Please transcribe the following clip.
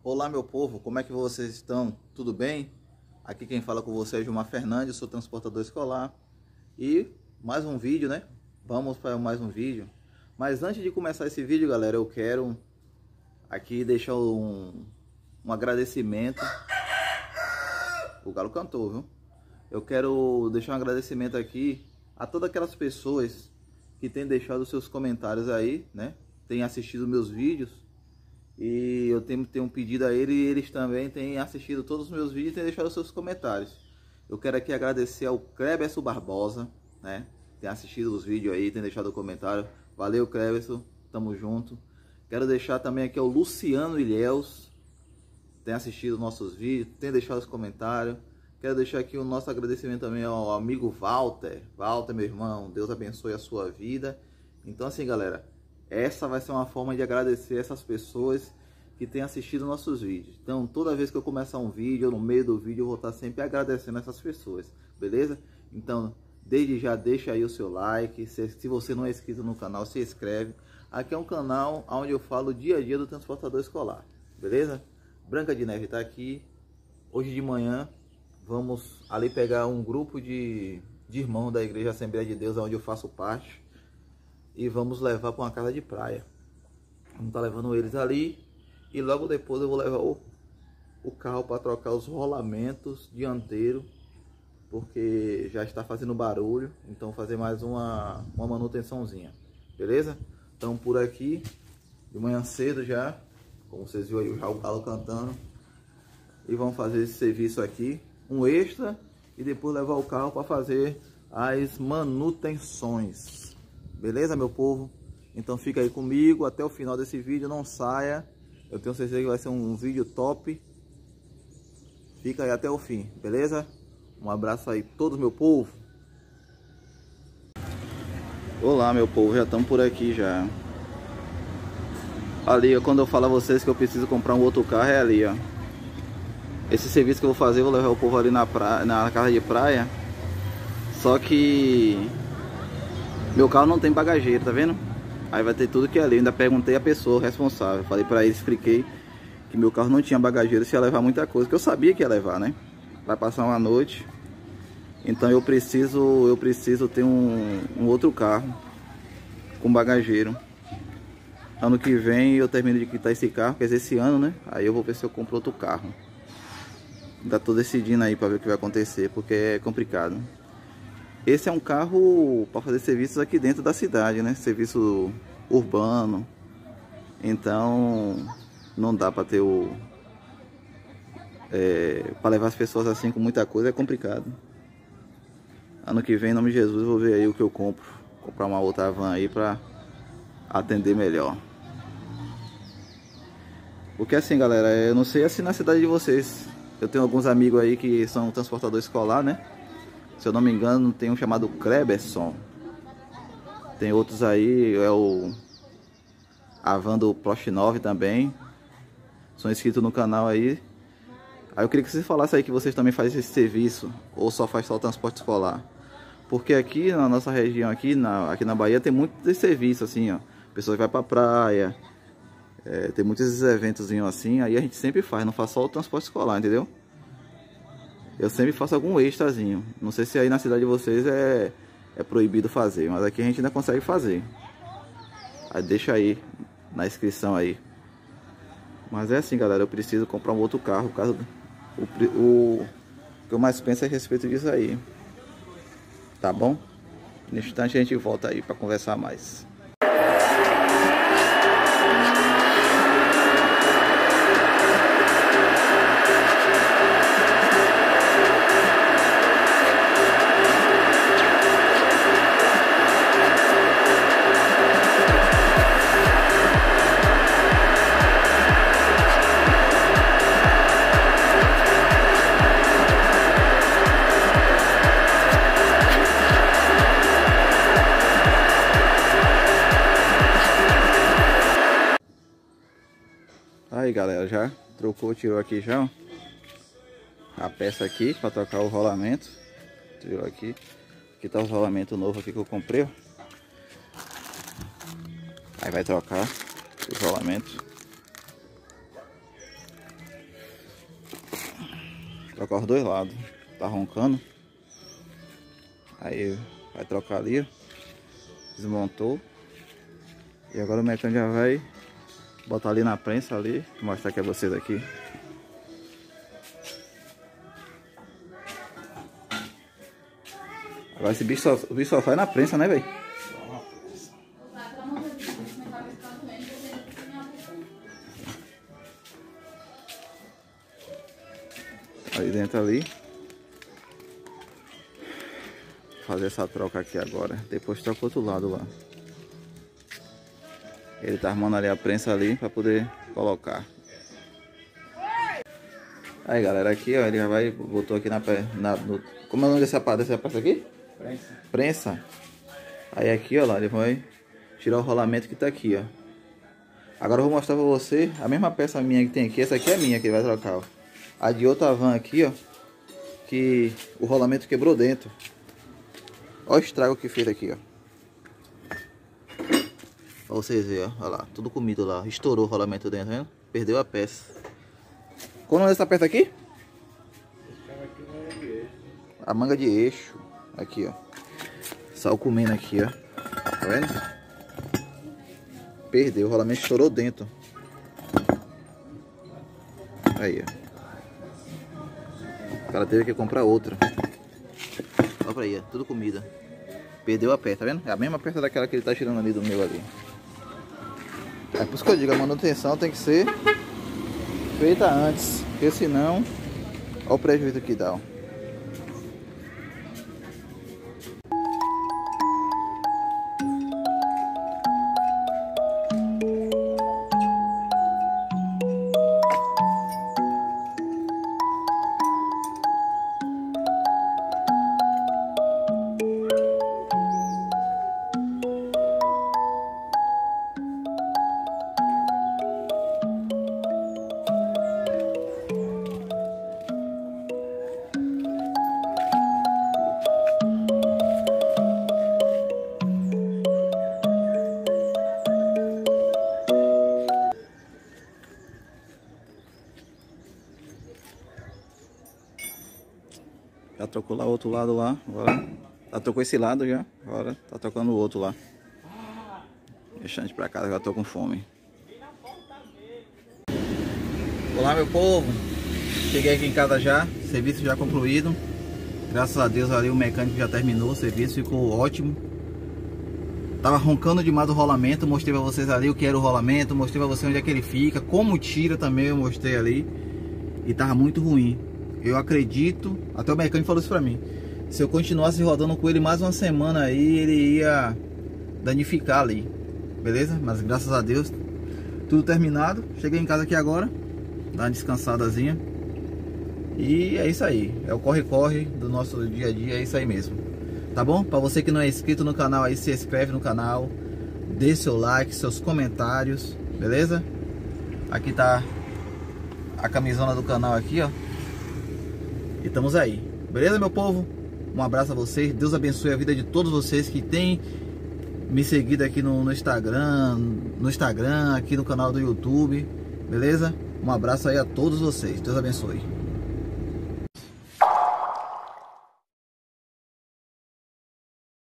Olá meu povo, como é que vocês estão? Tudo bem? Aqui quem fala com vocês é Gilmar Fernandes, sou transportador escolar. E mais um vídeo, né? Vamos para mais um vídeo. Mas antes de começar esse vídeo, galera, eu quero aqui deixar um agradecimento. O galo cantou, viu? Eu quero deixar um agradecimento aqui a todas aquelas pessoas que têm deixado seus comentários aí, né? Têm assistido meus vídeos. E eu tenho pedido a ele e eles também têm assistido todos os meus vídeos e têm deixado seus comentários. Eu quero aqui agradecer ao Cleberson Barbosa, né? Tem assistido os vídeos aí, tem deixado o comentário. Valeu, Cleberson, tamo junto. Quero deixar também aqui ao Luciano Ilhéus, tem assistido nossos vídeos, tem deixado os comentários. Quero deixar aqui o nosso agradecimento também ao amigo Walter. Walter, meu irmão, Deus abençoe a sua vida. Então assim, galera, essa vai ser uma forma de agradecer essas pessoas que têm assistido nossos vídeos. Então, toda vez que eu começar um vídeo, ou no meio do vídeo, eu vou estar sempre agradecendo essas pessoas, beleza? Então, desde já, deixa aí o seu like. Se você não é inscrito no canal, se inscreve. Aqui é um canal onde eu falo o dia a dia do transportador escolar, beleza? Branca de Neve está aqui. Hoje de manhã, vamos ali pegar um grupo de irmãos da Igreja Assembleia de Deus, onde eu faço parte. E vamos levar para uma casa de praia. Vamos estar levando eles ali. E logo depois eu vou levar o carro para trocar os rolamentos dianteiros, porque já está fazendo barulho. Então fazer mais uma manutençãozinha. Beleza? Então por aqui, de manhã cedo já, como vocês viram aí, já o galo cantando. E vamos fazer esse serviço aqui, um extra. E depois levar o carro para fazer as manutenções. Beleza, meu povo? Então fica aí comigo até o final desse vídeo, não saia. Eu tenho certeza que vai ser um vídeo top. Fica aí até o fim, beleza? Um abraço aí todo meu povo. Olá, meu povo, já estamos por aqui já. Ali, quando eu falo a vocês que eu preciso comprar um outro carro, é ali, ó. Esse serviço que eu vou fazer, eu vou levar o povo ali na casa de praia. Só que meu carro não tem bagageiro, tá vendo? Aí vai ter tudo que é ali. Eu ainda perguntei a pessoa responsável. Falei pra ele, expliquei que meu carro não tinha bagageiro, se ia levar muita coisa, que eu sabia que ia levar, né? Vai passar uma noite. Então eu preciso ter um outro carro com bagageiro. Ano que vem eu termino de quitar esse carro, quer dizer, esse ano, né? Aí eu vou ver se eu compro outro carro. Ainda tô decidindo aí pra ver o que vai acontecer, porque é complicado. Esse é um carro para fazer serviços aqui dentro da cidade, né? Serviço urbano. Então, não dá para ter para levar as pessoas assim com muita coisa, é complicado. Ano que vem, em nome de Jesus, eu vou ver aí o que eu compro. Comprar uma outra van aí para atender melhor. Porque assim, galera, eu não sei assim na cidade de vocês. Eu tenho alguns amigos aí que são transportador escolar, né? Se eu não me engano, tem um chamado Cleberson. Tem outros aí, a van do Prost 9 também. São inscritos no canal aí. Aí eu queria que vocês falassem aí que vocês também fazem esse serviço, ou só faz só o transporte escolar. Porque aqui na nossa região, aqui na Bahia, tem muito desse serviço assim, ó. Pessoas vai pra praia, tem muitos esses eventos assim, aí a gente sempre faz, não faz só o transporte escolar, entendeu? Eu sempre faço algum extrazinho. Não sei se aí na cidade de vocês é proibido fazer, mas aqui a gente ainda consegue fazer. Aí deixa aí na inscrição aí. Mas é assim, galera, eu preciso comprar um outro carro. O que eu mais penso é a respeito disso aí. Tá bom? Nesse instante a gente volta aí para conversar mais. Aí, galera, já trocou, tirou aqui já, ó, a peça aqui para trocar o rolamento. Tirou aqui. Aqui tá o rolamento novo aqui que eu comprei, ó. Aí vai trocar os rolamentos. Trocar os dois lados. Tá roncando. Aí vai trocar ali, ó. Desmontou. E agora o mecânico já vai botar ali na prensa ali. Vou mostrar aqui a vocês aqui. Agora esse bicho só faz na prensa, né, velho? Ali dentro ali. Fazer essa troca aqui agora. Depois troca o outro lado lá. Ele tá armando ali a prensa ali pra poder colocar. Aí galera, aqui ó, ele já vai, botou aqui como é o nome dessa parte aqui? Prensa. Prensa. Aí aqui ó, lá, ele vai tirar o rolamento que tá aqui ó. Agora eu vou mostrar pra você a mesma peça minha que tem aqui. Essa aqui é minha que ele vai trocar ó. A de outra van aqui ó, que o rolamento quebrou dentro. Olha o estrago que fez aqui ó. Pra vocês verem, ó. Olha lá, tudo comido lá. Estourou o rolamento dentro, vendo? Perdeu a peça. Qual o nome dessa peça aqui? A manga de eixo. Aqui, ó. Sal comendo aqui, ó. Tá vendo? Perdeu, o rolamento estourou dentro. Aí, ó. O cara teve que comprar outra. Olha pra aí, ó. Tudo comida. Perdeu a peça, tá vendo? É a mesma peça daquela que ele tá tirando ali do meu ali. É por isso que eu digo, a manutenção tem que ser feita antes, porque senão, olha o prejuízo que dá. Ó. Já trocou lá o outro lado lá, agora já trocou esse lado já, agora tá trocando o outro lá. Deixando pra casa, já tô com fome. Olá meu povo, cheguei aqui em casa já, serviço já concluído. Graças a Deus ali o mecânico já terminou o serviço, ficou ótimo. Tava roncando demais o rolamento, mostrei pra vocês ali o que era o rolamento, mostrei pra vocês onde é que ele fica, como tira também eu mostrei ali. E tava muito ruim. Eu acredito, até o mecânico falou isso pra mim, se eu continuasse rodando com ele mais uma semana aí, ele ia danificar ali, beleza? Mas graças a Deus, tudo terminado. Cheguei em casa aqui agora, dar uma descansadazinha. E é isso aí, é o corre-corre do nosso dia a dia, é isso aí mesmo. Tá bom? Pra você que não é inscrito no canal aí, se inscreve no canal, dê seu like, seus comentários, beleza? Aqui tá a camisona do canal aqui, ó. E estamos aí, beleza meu povo? Um abraço a vocês, Deus abençoe a vida de todos vocês que têm me seguido aqui no Instagram, aqui no canal do YouTube, beleza? Um abraço aí a todos vocês, Deus abençoe.